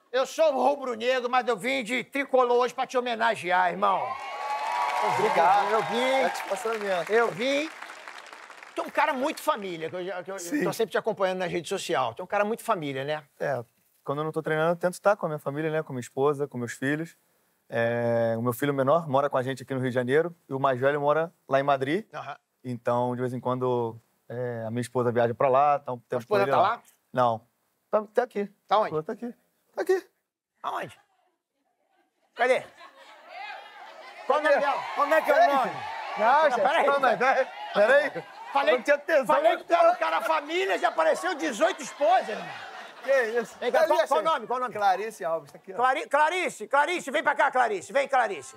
Eu sou rubro-negro, mas eu vim de tricolor hoje pra te homenagear, irmão. Obrigado. Eu vim... Satisfação minha. Eu vim... Tu é um cara muito família, que eu tô sempre te acompanhando nas redes sociais. Tu é um cara muito família, né? É, quando eu não tô treinando, eu tento estar com a minha família, né? Com minha esposa, com meus filhos. O meu filho menor mora com a gente aqui no Rio de Janeiro e o mais velho mora lá em Madrid. Aham. Então, de vez em quando, a minha esposa viaja pra lá. Então, Tua esposa tá lá? Não. Tá aqui. Tá onde? Tá aqui. Tá aqui. Aonde? Cadê? Qual o nome dela? Como é que é o nome? Não, peraí. Peraí. Falei, não tinha tesão. falei que tu era um cara família, já apareceu 18 esposas, irmão. Que isso? Vem cá, qual o nome? Qual o nome? Clarice Alves, tá aqui, ó. Clarice, vem pra cá, Clarice. Vem, Clarice.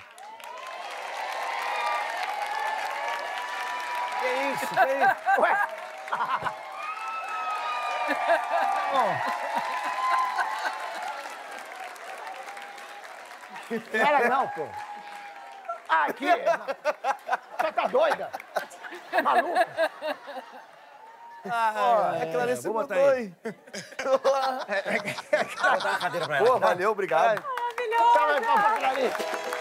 Que isso? Ué? Não era não, pô. Ah, aqui. Você tá doida? Tá maluca? Clarice vou botar botou aí. aí. Vou botar a cadeira pra ela. Pô, valeu, obrigado. Toma aí, pra Clarice.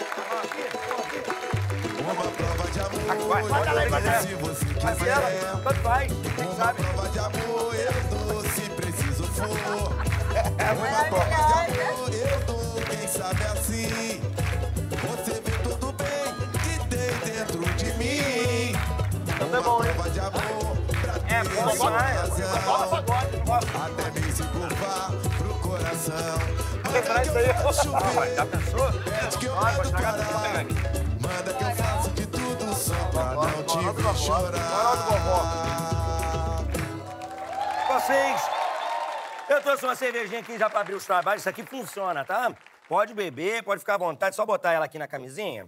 Uma prova de amor. Bota lá aí, bota lá. Se você Vai quiser. ela, tanto faz. Uma prova de amor, eu dou se preciso for. Uma prova de amor, eu dou, quem sabe assim. Você vê tudo bem que tem dentro de mim. Então é bom, hein? Prova de amor, pra ter bom, sua vai. razão. Até bem se curvar pro coração. Lembrar isso aí. Já Chover, pensou? pede que eu Olha, mando vou estragar parar. tudo, vou pegar aqui. Manda que eu faço de tudo só pra não te ver chorar. Vocês, eu trouxe uma cervejinha aqui já pra abrir os trabalhos. Isso aqui funciona, tá? Pode beber, pode ficar à vontade. Só botar ela aqui na camisinha.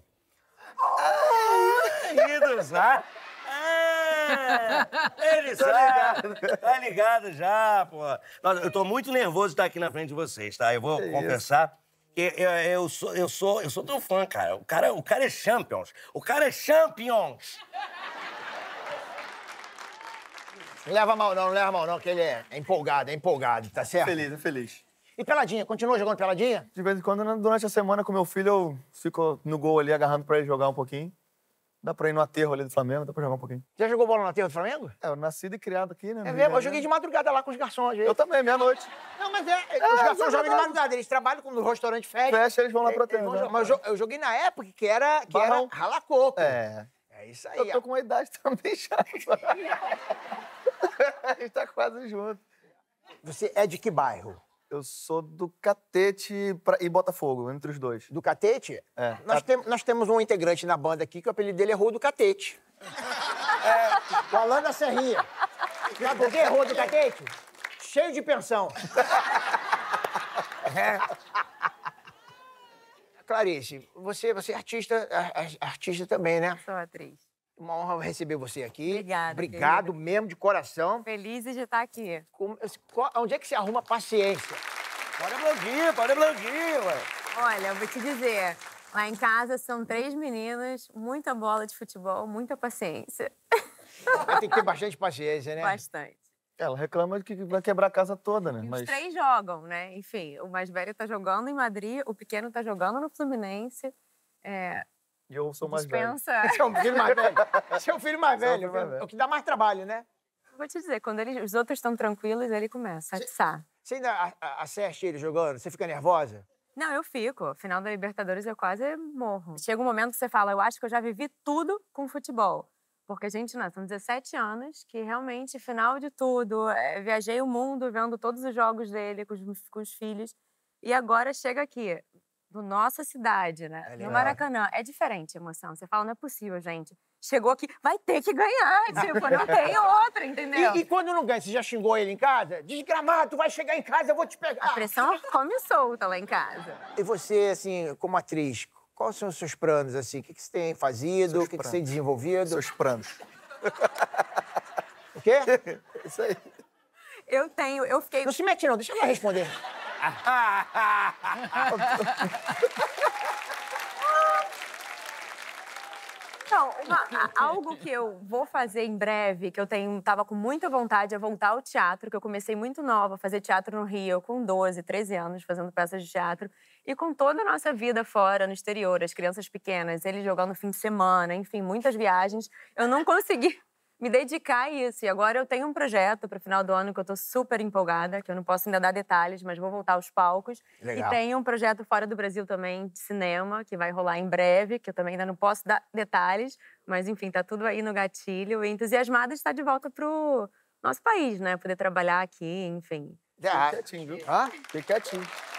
Queridos, ah! Ele sabe. Tá ligado já, pô. Nossa, eu tô muito nervoso de estar aqui na frente de vocês, tá? Eu vou confessar que eu sou teu fã, cara. O cara é champions. O cara é champions. Não leva mal não, que ele é empolgado, tá certo? Feliz. E peladinha, continua jogando peladinha? De vez em quando, durante a semana, com meu filho, eu fico no gol ali, agarrando pra ele jogar um pouquinho. Dá pra ir no aterro ali do Flamengo, dá pra jogar um pouquinho. Já jogou bola no aterro do Flamengo? Eu nascido e criado aqui, né? É mesmo, eu joguei de madrugada lá com os garçons, às vezes. Eu também, meia-noite. Não, mas os garçons jogam de madrugada, eles trabalham no restaurante fecha. Fecha, eles vão lá pro aterro. né? Mas eu joguei na época que era Barrão. rala-coco. É. É isso aí. Eu tô com uma idade também já. A gente tá quase junto. Você é de que bairro? Eu sou do Catete e Botafogo, entre os dois. Do Catete? É. Nós temos um integrante na banda aqui que o apelido dele é Rô do Catete. O Alan da Serrinha. Sabe por quê, Rô do Catete? Cheio de pensão. Clarice, você é artista também, né? Sou atriz. Uma honra receber você aqui. Obrigada, Obrigado querida. mesmo, de coração. Feliz de estar aqui. Onde é que você arruma paciência? Pode aplaudir, ué. Olha, eu vou te dizer, lá em casa são 3 meninas, muita bola de futebol, muita paciência. Tem que ter bastante paciência, né? Bastante. Ela reclama de que vai quebrar a casa toda, né? E Mas os 3 jogam, né? Enfim, o mais velho tá jogando em Madrid, o pequeno tá jogando no Fluminense. e eu sou mais velho. Dispensa. Você é um filho mais velho. Você é um filho mais Sou um velho. filho mais velho. É o que dá mais trabalho, né? Vou te dizer, quando os outros estão tranquilos, ele começa a atiçar. Você ainda assiste ele jogando? Você fica nervosa? Não, eu fico. Final da Libertadores eu quase morro. Chega um momento que você fala, eu acho que eu já vivi tudo com futebol. Porque, gente, não, são 17 anos que realmente, final de tudo, viajei o mundo vendo todos os jogos dele com os filhos. E agora chega aqui, na nossa cidade, né? No Maracanã. É diferente a emoção. Você fala, não é possível, gente. Chegou aqui, vai ter que ganhar. Tipo, não tem outra, entendeu? E quando não ganha, você já xingou ele em casa? Desgramado, tu vai chegar em casa, eu vou te pegar. A pressão come solta lá em casa. E você, assim, como atriz, quais são os seus planos, assim? O que você tem fazido? O que você tem desenvolvido? Seus planos. O quê? Isso aí. Eu fiquei... Não se mete não, deixa ela responder. Então, algo que eu vou fazer em breve, que eu tava com muita vontade, é voltar ao teatro, que eu comecei muito nova a fazer teatro no Rio, com 12, 13 anos, fazendo peças de teatro. E com toda a nossa vida fora, no exterior, as crianças pequenas, eles jogando no fim de semana, enfim, muitas viagens, eu não consegui me dedicar a isso. E agora eu tenho um projeto para o final do ano que eu tô super empolgada, que eu não posso ainda dar detalhes, mas vou voltar aos palcos. Legal. E tenho um projeto fora do Brasil também, de cinema, que vai rolar em breve, que eu também ainda não posso dar detalhes, mas enfim, tá tudo aí no gatilho. E entusiasmada de estar de volta pro nosso país, né? Poder trabalhar aqui, enfim. Fica quietinho, viu? Hã? Fica quietinho.